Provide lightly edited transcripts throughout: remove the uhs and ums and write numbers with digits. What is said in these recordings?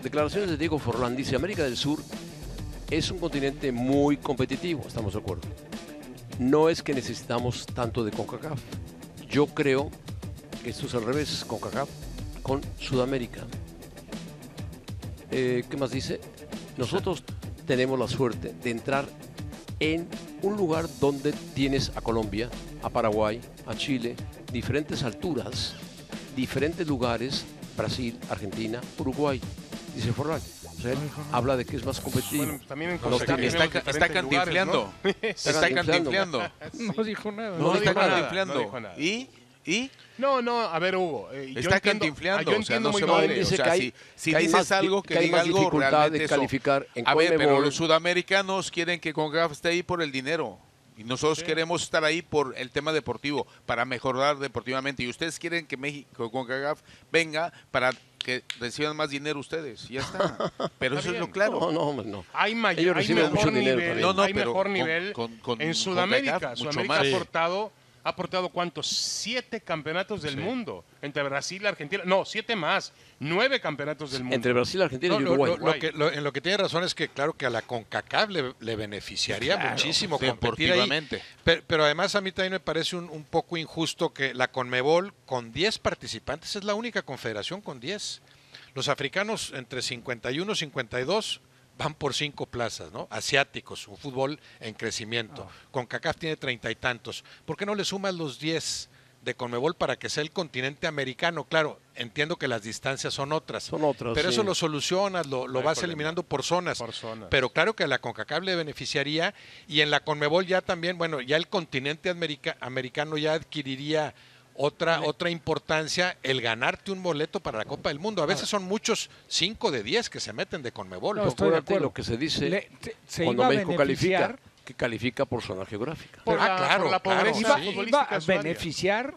declaraciones de Diego Forlán, dice América del Sur es un continente muy competitivo, estamos de acuerdo. No es que necesitamos tanto de CONCACAF. Yo creo que esto es al revés, CONCACAF con Sudamérica. ¿Qué más dice? Nosotros tenemos la suerte de entrar en un lugar donde tienes a Colombia, a Paraguay, a Chile, diferentes alturas, diferentes lugares, Brasil, Argentina, Uruguay, dice Forlán. O sea, él habla de que es más competitivo. Bueno, también en No CONCACAF tiene- Está cantinfleando. Está cantinfleando. No dijo nada. No Está dijo nada, cantinfleando. no dijo nada. ¿Y? No, a ver, Hugo. Está cantinfleando, yo o sea, entiendo no muy se bien. vale. Dice O sea, que hay- si que hay dices más- algo, que que hay diga más algo dificultad realmente de eso. calificar en A ver, pero CONMEBOL. los sudamericanos quieren que CONCACAF esté ahí por el dinero. Y nosotros queremos estar ahí por el tema deportivo, para mejorar deportivamente. Y ustedes quieren que México, CONCACAF, venga para que reciban más dinero ustedes. Ya está. Pero eso es lo claro. No. Hay Ellos mayor, hay reciben mejor mucho dinero nivel, también. No, hay pero mejor con- nivel con en Sudamérica. CONCACAF, mucho Sudamérica más. ha aportado ¿cuántos? 7 campeonatos del mundo. Entre Brasil y Argentina. No, 7 más. 9 campeonatos del mundo. Entre Brasil, Argentina No, y Uruguay. en lo que tiene razón es que claro que a la CONCACAF le beneficiaría muchísimo competir ahí. Deportivamente. Pero además a mí también me parece un poco injusto que la CONMEBOL con 10 participantes es la única confederación con 10. Los africanos entre 51 y 52 van por 5 plazas, ¿no? Asiáticos, un fútbol en crecimiento. CONCACAF tiene 30 y tantos. ¿Por qué no le sumas los 10 de CONMEBOL para que sea el continente americano? Claro, entiendo que las distancias son otras. Son otras, pero sí. eso lo solucionas, lo hay vas problema. eliminando por zonas. Por zonas. Pero claro que a la CONCACAF le beneficiaría y en la CONMEBOL ya también, bueno, ya el continente americano ya adquiriría otra importancia el ganarte un boleto para la Copa del Mundo. A veces son muchos 5 de 10 que se meten de CONMEBOL. No, Pues, estoy de Acuérdate acuerdo. lo que se dice Se cuando iba a México califica, beneficiar, que califica por zona geográfica. Por la claro, pobreza iba, sí. futbolística iba a de su área. beneficiar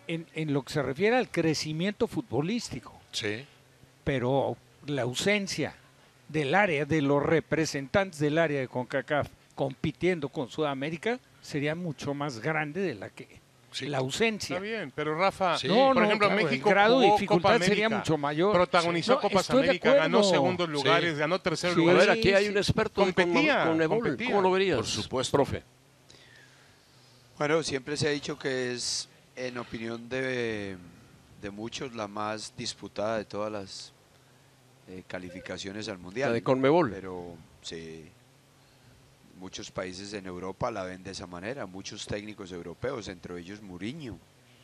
en lo que se refiere al crecimiento futbolístico, sí. pero la ausencia del área, de los representantes del área de CONCACAF compitiendo con Sudamérica sería mucho más grande de la que Sí. la ausencia. Está bien, pero Rafa, Sí. No, por ejemplo, claro, México el grado de jugó dificultad Copa sería América, mucho mayor. protagonizó No, Copas estoy de América, ganó acuerdo. segundos lugares, Sí. ganó tercer Sí. A lugar. ver, aquí hay un experto competía, con Nebol. competía. ¿Cómo lo verías? Por supuesto. Profe. Bueno, siempre se ha dicho que es, en opinión de muchos, la más disputada de todas las calificaciones al Mundial. La de CONMEBOL. Pero sí, muchos países en Europa la ven de esa manera, muchos técnicos europeos, entre ellos Mourinho,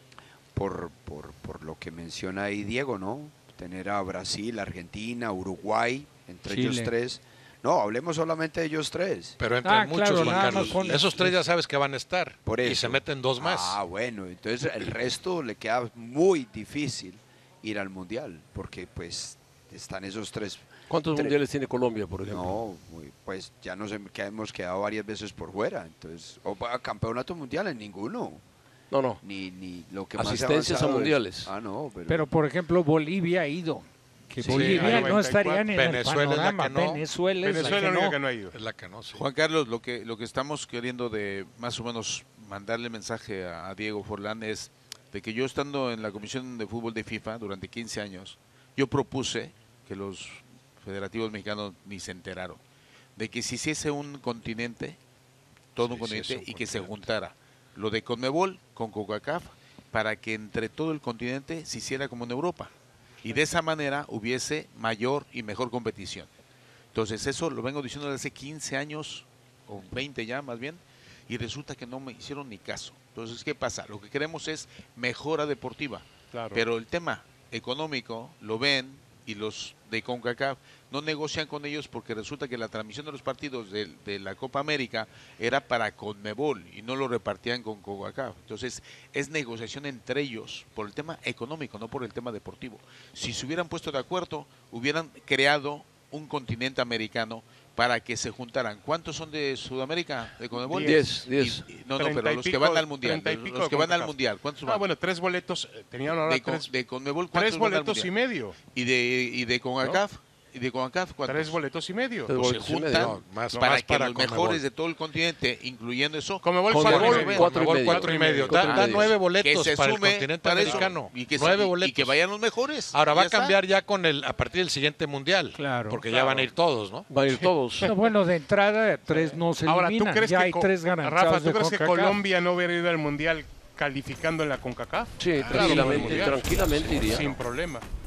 por lo que menciona ahí Diego, ¿no? Tener a Brasil, Argentina, Uruguay, entre ellos Chile. 3. No, hablemos solamente de ellos 3. Pero entre Ah, muchos, claro, Juan nada Carlos. más pones- Esos 3 ya sabes que van a estar. Por Y eso. se meten 2 más. Ah, bueno, entonces el resto le queda muy difícil ir al Mundial, porque pues están esos 3. ¿Cuántos mundiales tiene Colombia, por ejemplo? No, pues ya nos hemos quedado varias veces por fuera, entonces, o para campeonatos mundiales, ninguno. No. Ni lo que más Asistencias a avanzado es- mundiales. Ah, no, Pero por ejemplo, Bolivia ha ido. Que Sí, Bolivia hay no estaría en el Venezuela es la panorama. que no. Venezuela es Venezuela la es que la única no. que no ha ido. Es la que no, sí. Juan Carlos, lo que estamos queriendo de más o menos mandarle mensaje a Diego Forlán es de que yo estando en la Comisión de Fútbol de FIFA durante 15 años, yo propuse que los federativos mexicanos ni se enteraron, de que se hiciese un continente, todo un continente, y que se juntara lo de CONMEBOL con CONCACAF para que entre todo el continente se hiciera como en Europa. Y de esa manera hubiese mayor y mejor competición. Entonces eso lo vengo diciendo desde hace 15 años, o 20 ya más bien, y resulta que no me hicieron ni caso. Entonces, ¿qué pasa? Lo que queremos es mejora deportiva, Claro. pero el tema económico lo ven y los de CONCACAF no negocian con ellos porque resulta que la transmisión de los partidos de la Copa América era para CONMEBOL y no lo repartían con CONCACAF. Entonces es negociación entre ellos por el tema económico, no por el tema deportivo. Si se hubieran puesto de acuerdo, hubieran creado un continente americano para que se juntaran. ¿Cuántos son de Sudamérica, de CONMEBOL? 10. No, 30 pero y los que pico- van al Mundial. 30 y pico Los que de van al CONCACAF. Mundial. ¿Cuántos Ah, van? bueno, 3 boletos. Tenían ahora De tres CONMEBOL, ¿cuántos 3 van al boletos y Mundial? medio. Y de CONCACAF, ¿Y de CONCACAF cuántos? 3 boletos y medio. Tres Pues se boletos y medio. juntan No, más para más que para los Conmebol. mejores de todo el continente, incluyendo eso, Conmebol Conmebol, 4,5. cuatro. Cuatro y medio. Cuatro y Da medio. 9 que boletos se para el sume continente para eso, americano. y que, 9 y boletos. que vayan los mejores. Ahora va a Ya está. cambiar ya a partir del siguiente mundial. Claro. Porque ya van a ir todos, ¿no? Van a ir todos. No, bueno, de entrada, 3 no se Ahora, ¿tú eliminan. crees Ya que hay 3 garantizados Rafa, ¿tú de crees que CONCACAF. Colombia no hubiera ido al Mundial calificando en la CONCACAF? Sí, Claro, tranquilamente mundial. iría. Sin problema.